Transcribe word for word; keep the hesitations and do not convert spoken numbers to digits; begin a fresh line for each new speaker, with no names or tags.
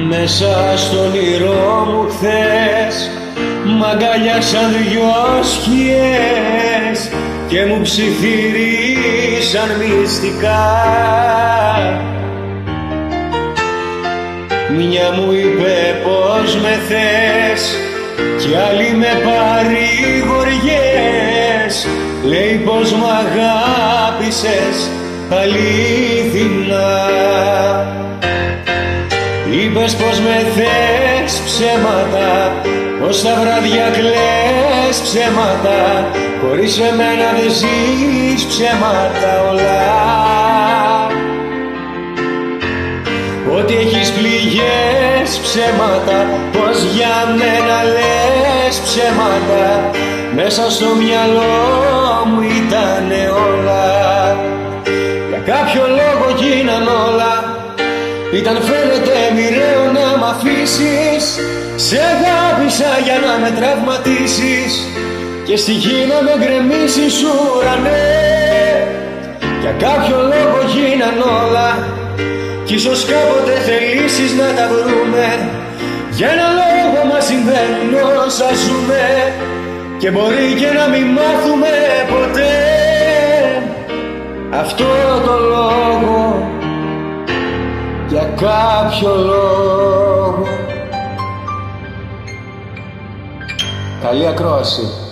Μέσα στο όνειρό μου χθες μ' αγκαλιάσαν δυο σκιές και μου ψιθυρίσαν μυστικά. Μια μου είπε πως με θες κι άλλη με παρηγοριές. Λέει πως μ' αγάπησες αλήθινα. Είπες πως με θες ψέματα, πως τα βράδια κλαις ψέματα, χωρίς εμένα δεν ζεις ψέματα όλα. Ότι έχεις πληγές ψέματα, πως για μένα λες ψέματα, μέσα στο μυαλό μου ήτανε όλα. Για κάποιο λόγο γίναν όλα, ήταν φαίνεται μοιραίο να μ' αφήσεις. Σε αγάπησα για να με τραυματίσεις και στη γη να με γκρεμίσεις ουρανέ. Για κάποιο λόγο γίναν όλα κι ίσως κάποτε θελήσεις να τα βρούμε. Για ένα λόγο μας συμβαίνουν όσα ζούμε και μπορεί και να μην μάθουμε ποτέ αυτό το λόγο. Για κάποιο λόγο. Καλή ακρόαση.